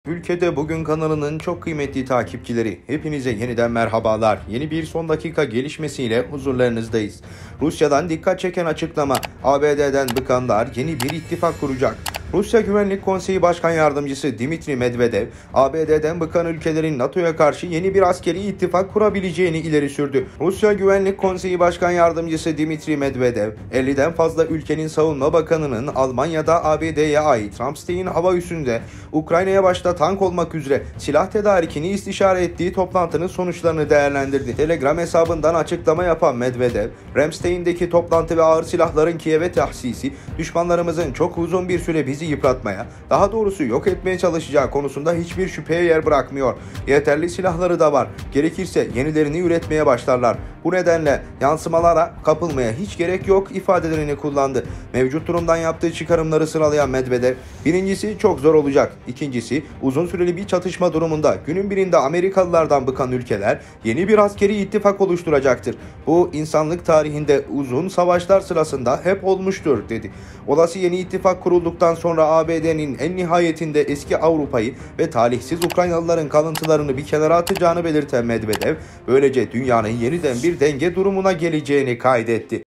Ülkede Bugün kanalının çok kıymetli takipçileri, hepinize yeniden merhabalar. Yeni bir son dakika gelişmesiyle huzurlarınızdayız. Rusya'dan dikkat çeken açıklama, ABD'den bıkanlar yeni bir ittifak kuracak. Rusya Güvenlik Konseyi Başkan Yardımcısı Dmitri Medvedev, ABD'den bıkan ülkelerin NATO'ya karşı yeni bir askeri ittifak kurabileceğini ileri sürdü. Rusya Güvenlik Konseyi Başkan Yardımcısı Dmitri Medvedev, 50'den fazla ülkenin savunma bakanının Almanya'da ABD'ye ait Ramstein hava üssünde Ukrayna'ya başta tank olmak üzere silah tedarikini istişare ettiği toplantının sonuçlarını değerlendirdi. Telegram hesabından açıklama yapan Medvedev, Ramstein'deki toplantı ve ağır silahların Kiev'e tahsisi, düşmanlarımızın çok uzun bir süre bizi yıpratmaya, daha doğrusu yok etmeye çalışacağı konusunda hiçbir şüpheye yer bırakmıyor. Yeterli silahları da var. Gerekirse yenilerini üretmeye başlarlar. Bu nedenle yansımalara kapılmaya hiç gerek yok ifadelerini kullandı. Mevcut durumdan yaptığı çıkarımları sıralayan Medvedev, birincisi çok zor olacak. İkincisi, uzun süreli bir çatışma durumunda günün birinde Amerikalılardan bıkan ülkeler yeni bir askeri ittifak oluşturacaktır. Bu insanlık tarihinde uzun savaşlar sırasında hep olmuştur dedi. Olası yeni ittifak kurulduktan sonra ABD'nin en nihayetinde eski Avrupa'yı ve talihsiz Ukraynalıların kalıntılarını bir kenara atacağını belirten Medvedev, böylece dünyanın yeniden bir denge durumuna geleceğini kaydetti.